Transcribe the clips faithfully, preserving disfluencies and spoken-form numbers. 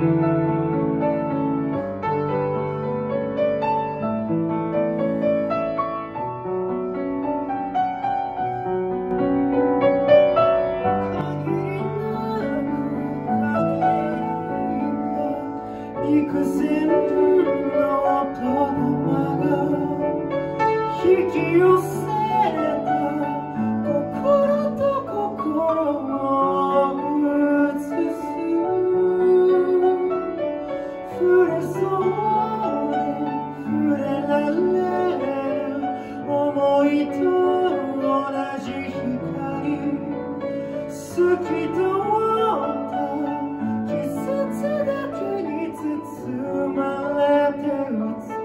幾千の音玉が引き寄せた心と心を映す触れそうで触れられる想いと同じ光好きと思った季節だけに包まれて映す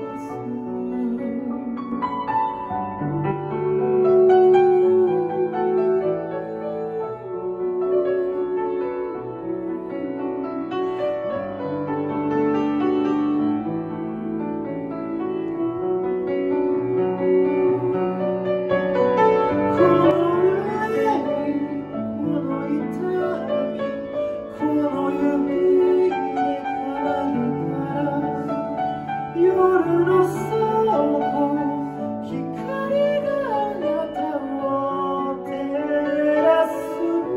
夜の底光があなたを照らす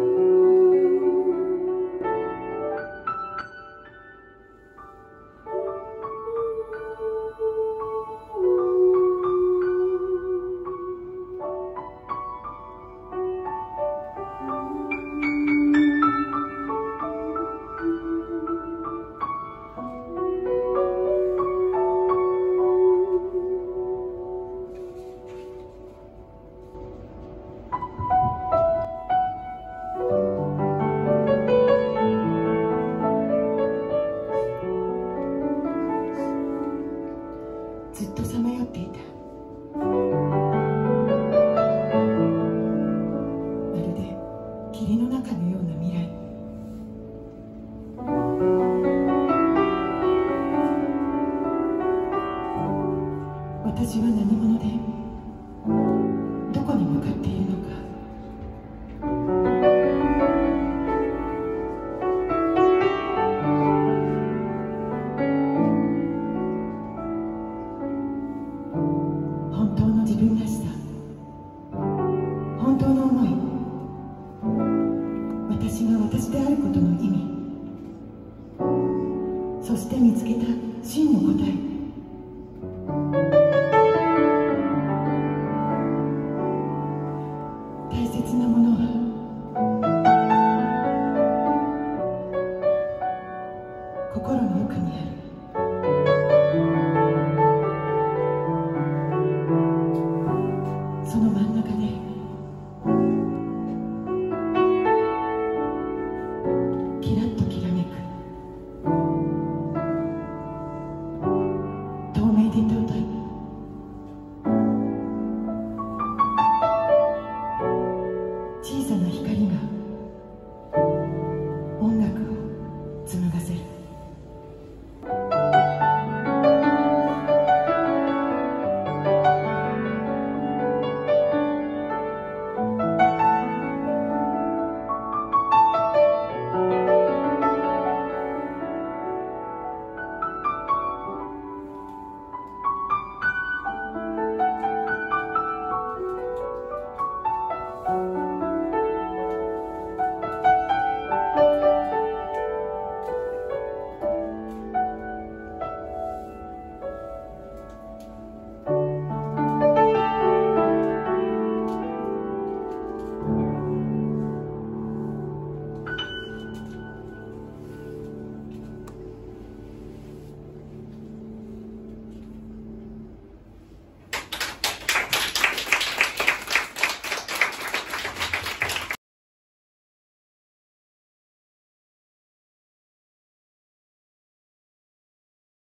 ずっとさまよっていた。まるで霧の中のような未来。私は何者でどこに向かっているのか。本当の自分らしさ、本当の思い、私が私であることの意味、そして見つけた真の答え。大切なものは心の奥にある。